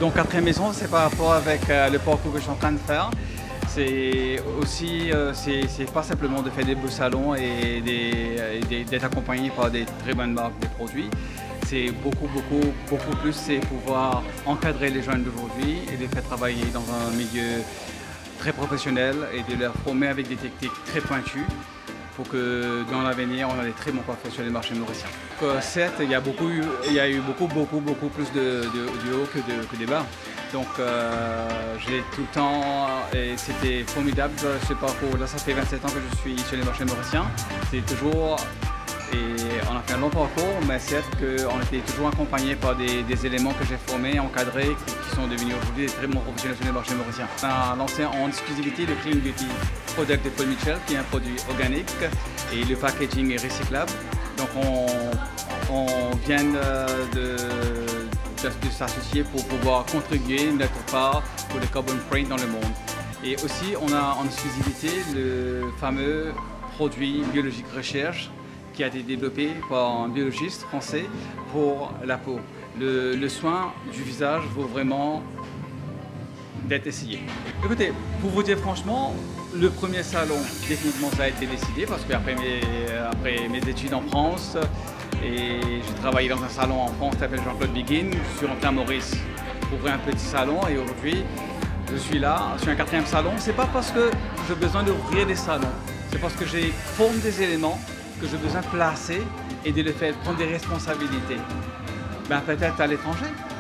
Donc quatrième maison, c'est par rapport avec le parcours que je suis en train de faire. C'est aussi, c'est pas simplement de faire des beaux salons et d'être accompagné par des très bonnes marques de produits. C'est beaucoup plus, c'est pouvoir encadrer les jeunes d'aujourd'hui et les faire travailler dans un milieu très professionnel et de leur former avec des techniques très pointues pour que dans l'avenir, on a des très bons coiffeurs sur les marchés mauriciens. Certes, il y a eu beaucoup plus de hauts que des bas. Donc j'ai tout le temps, et c'était formidable ce parcours. Là, ça fait 27 ans que je suis sur les marchés mauriciens. C'est toujours, et on a fait un long parcours, mais certes qu'on était toujours accompagné par des éléments que j'ai formés, encadrés, qui sont devenus aujourd'hui des très bons professionnels sur les marchés mauriciens. On a lancé en exclusivité le Clean Beauty Product de Paul Mitchell, qui est un produit organique, et le packaging est recyclable. Donc on vient de s'associer pour pouvoir contribuer notre part pour le carbon print dans le monde. Et aussi, on a en exclusivité le fameux produit biologique recherche qui a été développé par un biologiste français pour la peau. Le soin du visage vaut vraiment d'être essayé. Écoutez, pour vous dire franchement, le premier salon, définitivement, ça a été décidé parce qu'après mes études en France, et j'ai travaillé dans un salon en France qui s'appelle Jean-Claude Biguin. Je suis rentré à Maurice pour ouvrir un petit salon et aujourd'hui, je suis là, sur un quatrième salon. C'est pas parce que j'ai besoin d'ouvrir des salons, c'est parce que j'ai formé des éléments que j'ai besoin de placer et de les faire prendre des responsabilités. Ben, peut-être à l'étranger.